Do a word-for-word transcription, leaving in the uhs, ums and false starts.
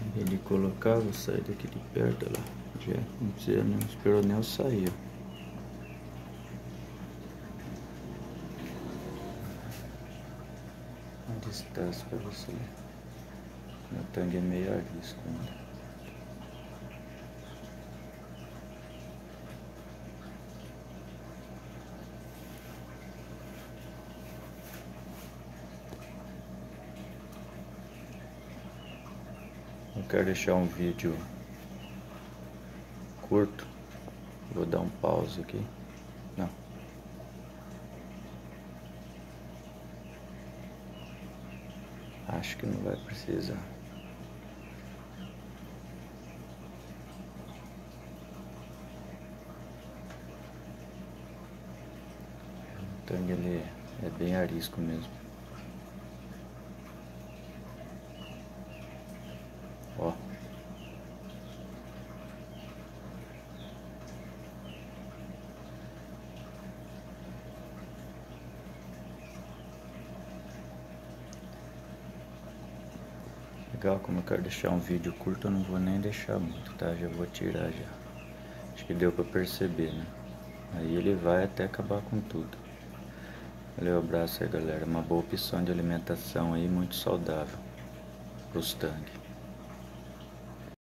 Ele colocava, sair daqui de perto, lá. Já não precisa, não esperou nem eu sair, ó. A distância pra você. Meu tangue é meio arisco ainda. Eu quero deixar um vídeo curto. Vou dar um pause aqui. Não. Acho que não vai precisar. O tangue ele é bem arisco mesmo. Ó. Legal, como eu quero deixar um vídeo curto, eu não vou nem deixar muito, tá? Já vou tirar já. Acho que deu pra perceber, né? Aí ele vai até acabar com tudo. Valeu, abraço aí, galera. Uma boa opção de alimentação aí, muito saudável pros tanques.